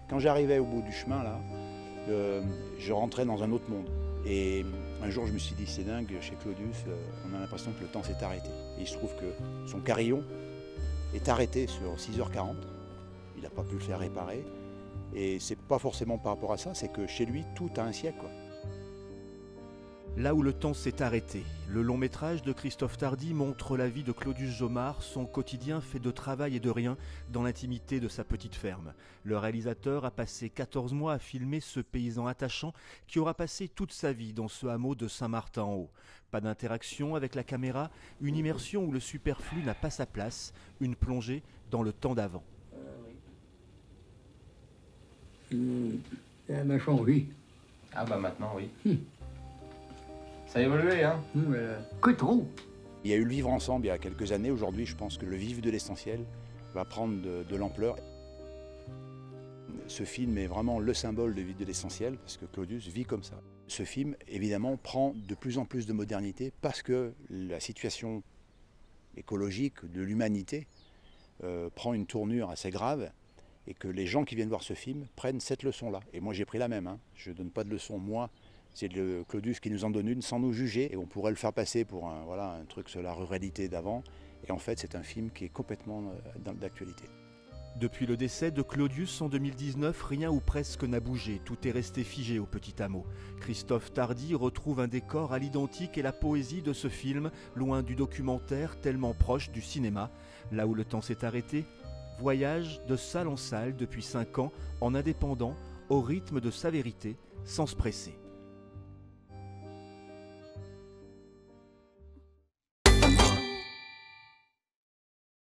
Quand j'arrivais au bout du chemin, là, je rentrais dans un autre monde. Et un jour, je me suis dit, c'est dingue, chez Claudius, on a l'impression que le temps s'est arrêté. Et il se trouve que son carillon est arrêté sur 6h40. Il n'a pas pu le faire réparer. Et c'est pas forcément par rapport à ça, c'est que chez lui, tout a un siècle, quoi. Là où le temps s'est arrêté, le long métrage de Christophe Tardy montre la vie de Claudius Jomard, son quotidien fait de travail et de rien dans l'intimité de sa petite ferme. Le réalisateur a passé 14 mois à filmer ce paysan attachant qui aura passé toute sa vie dans ce hameau de Saint-Martin-en-Haut. Pas d'interaction avec la caméra, une immersion où le superflu n'a pas sa place, une plongée dans le temps d'avant. Ça m'a changé. Ah bah maintenant oui. Ça a évolué, hein. Que trop. Il y a eu le vivre ensemble il y a quelques années. Aujourd'hui, je pense que le vivre de l'essentiel va prendre de l'ampleur. Ce film est vraiment le symbole de vivre de l'essentiel parce que Claudius vit comme ça. Ce film, évidemment, prend de plus en plus de modernité parce que la situation écologique de l'humanité prend une tournure assez grave et que les gens qui viennent voir ce film prennent cette leçon-là. Et moi, j'ai pris la même, hein. Je ne donne pas de leçon, moi. C'est le Claudius qui nous en donne une sans nous juger et on pourrait le faire passer pour un truc sur la ruralité d'avant. Et en fait, c'est un film qui est complètement d'actualité. Depuis le décès de Claudius en 2019, rien ou presque n'a bougé, tout est resté figé au petit hameau. Christophe Tardy retrouve un décor à l'identique et la poésie de ce film, loin du documentaire, tellement proche du cinéma. Là où le temps s'est arrêté, voyage de salle en salle depuis 5 ans, en indépendant, au rythme de sa vérité, sans se presser.